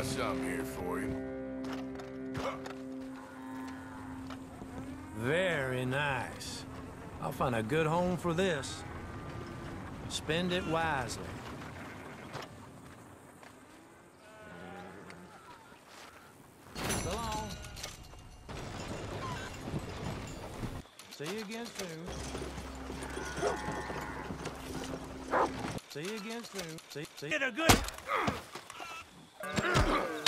got something here for you. Very nice. I'll find a good home for this. Spend it wisely. So long. See you again soon. See you again soon. See. Get a good.